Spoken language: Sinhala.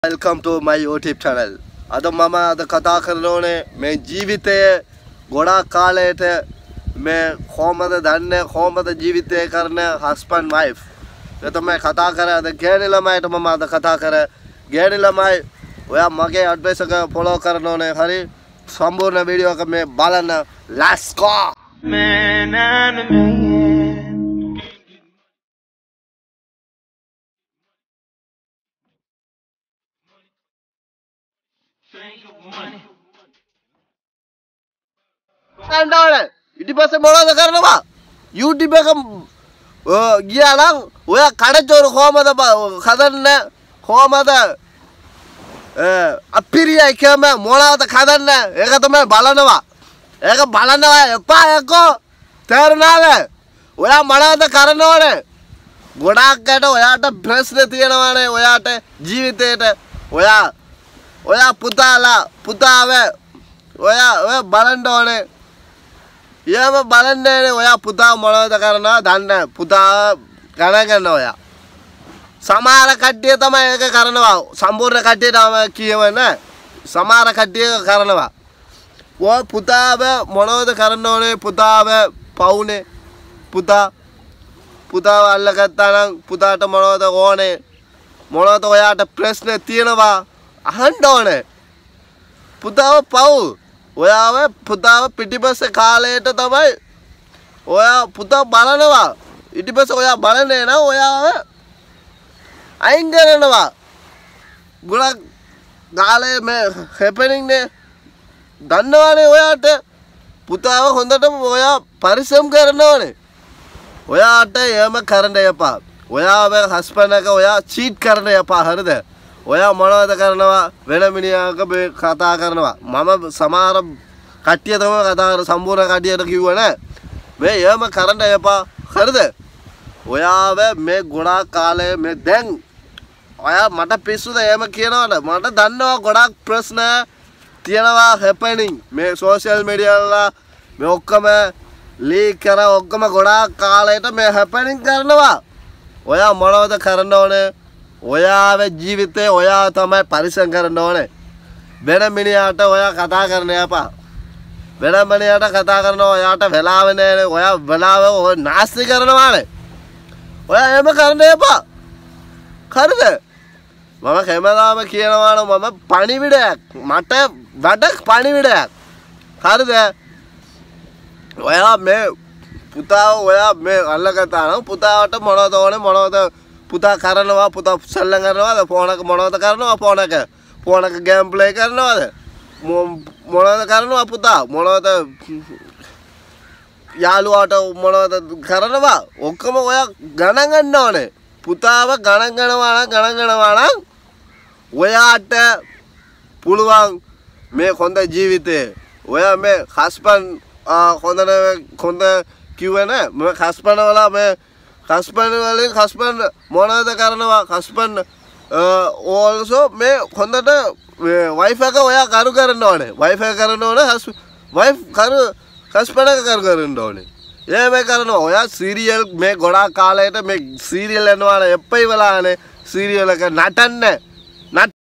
Welcome to my YouTube channel. අද මම කතා කරනෝනේ මේ ජීවිතයේ ගොඩාක් කාලයට මේ කොහමද දන්නේ කොහමද ජීවිතය කරන husband wife. ඒ තමයි කතා කරේ අද ගෑණි ළමයිට මම අද කතා කරේ. ගෑණි ළමයි ඔයා මගේ advice එක follow කරනෝනේ. හරි සම්පූර්ණ වීඩියෝ එක මේ බලන්න. Let's go. Man and man. Anda ini pasal mana dah karena apa? YouTube kan, gila lang, oya kada cor koma dah kadan na, koma dah, apiriya ikhama mana dah kadan na, eka tu मैं balana wa, apa eko, terna le, oya mana dah karena mana, godak kada oya dah fresh le tiada mana, oya dah जीवित dah, oya puta ave, oya balanda mana. या मैं बालन ने वया पुता मनो तो करना धान पुता करना करना वया समारा कट्टे तो मैं एक करना वा संपूर्ण कट्टे तो मैं किए मैं ना समारा कट्टे करना वा वो पुता बे मनो तो करना वाले पुता बे पाउने पुता वाला करता ना पुता तो मनो तो तो वया तो प्रेस ने तीन वा हंडोने पुता वो पाऊ ඔයාව පුතාව පිටිපස්සේ කාලයට තමයි ඔයා පුතා බලනවා ඊට පස්සේ ඔයා බලන්නේ නම් ඔයාව අයින් කරනවා ගොඩක් කාලේ මේ හැපෙනින් නේ දන්නවනේ ඔයාට පුතාව හොඳට ඔයා පරිස්සම් කරනවනේ ඔයාට එහෙම කරන්න එපා ඔයාගේ හස්බන්ඩ් එක ඔයා චීට් කරන්න එපා හරිද ඔයා මොනවද කරනවා වෙන මිනිහාක මේ කතා කරනවා මම සමහර කට්ටිය තමයි කතා කර සම්පූර්ණ කට්ටියට කිව්වා නෑ මේ එහෙම කරන්න එපා හරිද ඔයාව මේ ගොඩාක් කාලේ මේ දැන් ඔයා මට පිස්සුද එහෙම කියනවද මට දන්නවා ගොඩාක් ප්‍රශ්න තියෙනවා හැපෙනින් මේ සෝෂල් මීඩියා වල මේ ඔක්කොම ලීක් කරා ඔක්කොම ගොඩාක් කාලයට මේ හැපෙනින් කරනවා ඔයා මොනවද කරන්න ඕනේ ඔයාගේ ජීවිතේ ඔයා තමයි පරිසම් කරන්න ඕනේ වෙන මිනිහාට ඔයා කතා කරන්න එපා වෙන මිනිහාට කතා කරනවා ඔයාට වෙලාව නැහැ ඔයා වෙලාව නාස්ති කරනවානේ ඔයා එහෙම කරන්න එපා හරිද මම කැමදාම කියනවා මම පණිවිඩයක් මට වැඩ පණිවිඩයක් හරිද ඔයා මේ පුතාව ඔයා මේ අල්ලගත්තා නම් පුතාවට මොනවද ඕනේ මොනවද පුතා කරනවා පුතා සල්ලම් කරනවාද ෆෝන් එක මොනවද කරනවා ෆෝන් එක ගේම් ප්ලේ කරනවාද මොනවද කරනවා පුතා මොනවද යාළුවාට මොනවද කරනවා ඔක්කොම ඔයා ගණන් ගන්න ඕනේ පුතාව ගණන් ගන්නවා නම් ඔයාට පුළුවන් මේ හොඳ ජීවිතේ ඔයා මේ හස්බන්ඩ් හොඳ කිව්වේ නෑ මේ හස්බන්ඩ් වල මේ husband මොනවද කරනවා husband also මේ හොඳට wife එක ඔයා කරු කරන්න ඕනේ wife එක කරන්න ඕනේ husband එක කරු කරන්න ඕනේ එහෙම කරනවා ඔයා සීරියල් මේ ගොඩාක් කාලයට මේ සීරියල් යනවා එප්පයි වෙලානේ සීරියල් එක නටන්න